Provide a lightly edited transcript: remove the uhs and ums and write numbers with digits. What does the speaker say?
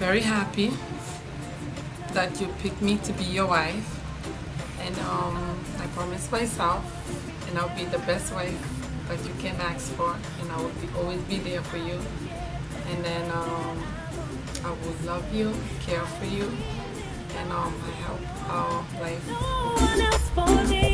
very happy that you picked me to be your wife, and I promise myself, and I'll be the best wife that you can ask for, and I will always be there for you, and then I would love you, care for you, and I hope our life